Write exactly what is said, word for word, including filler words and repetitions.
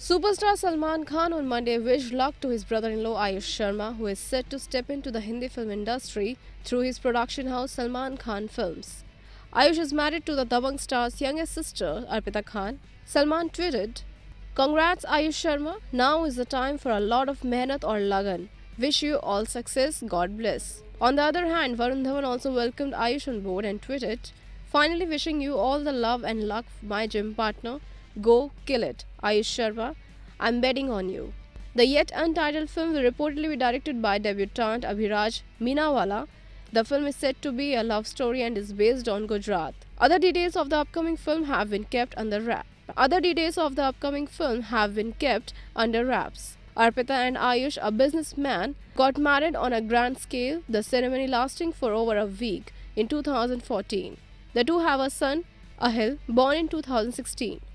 Superstar Salman Khan on Monday wished luck to his brother-in-law Aayush Sharma, who is set to step into the Hindi film industry through his production house Salman Khan Films. Aayush is married to the Dabangg star's youngest sister, Arpita Khan. Salman tweeted, "Congrats Aayush Sharma, now is the time for a lot of mehnat or lagan. Wish you all success, God bless." On the other hand, Varun Dhawan also welcomed Aayush on board and tweeted, "Finally wishing you all the love and luck, my gym partner. Go kill it, Aayush Sharma. I'm betting on you." The yet untitled film will reportedly be directed by debutant Abhiraj Meenawala. The film is said to be a love story and is based on Gujarat. Other details of the upcoming film have been kept under wrap. Other details of the upcoming film have been kept under wraps. Arpita and Aayush, a businessman, got married on a grand scale, the ceremony lasting for over a week in two thousand fourteen. The two have a son, Ahil, born in two thousand sixteen.